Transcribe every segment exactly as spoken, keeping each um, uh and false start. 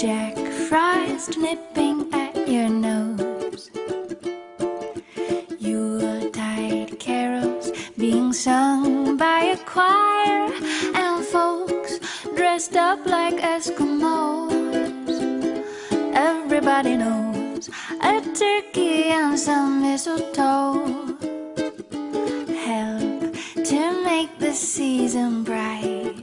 Jack Frost nipping at your nose, Yuletide carols being sung by a choir, and folks dressed up like Eskimos. Everybody knows a turkey and some mistletoe help to make the season bright.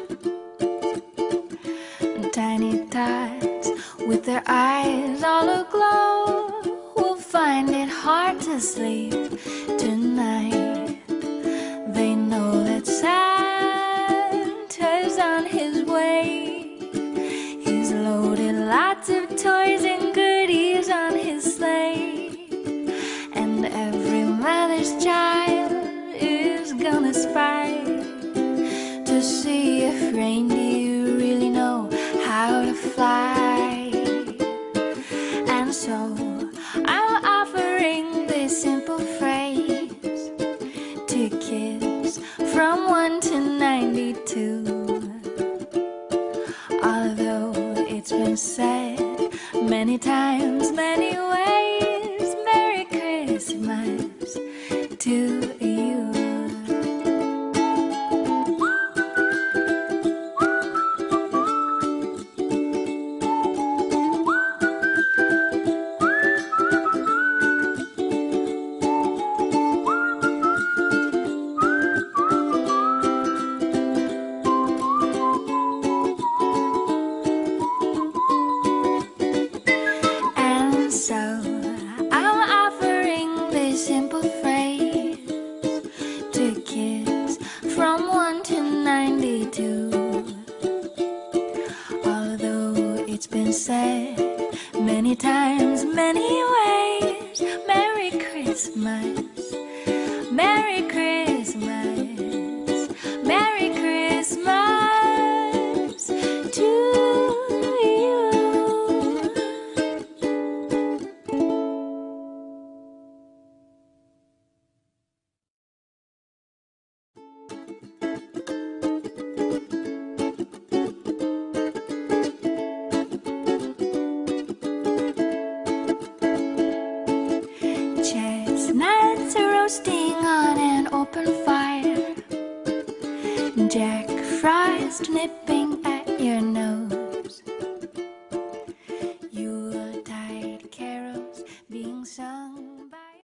Tiny tots with their eyes all aglow will find it hard to sleep tonight. They know that Santa's on his way. He's loaded lots of toys and goodies on his sleigh, and every mother's child is gonna spy to see if reindeer really know how to fly. And so I'm offering this simple phrase to kids from one to ninety-two. Although it's been said many times, many ways, Merry Christmas to you. Simple phrase to kids from one to ninety-two. Although it's been said many times, many ways, Merry Christmas, Merry Christmas, Merry Christmas to you. Chestnuts are roasting on an open fire, Jack Frost nipping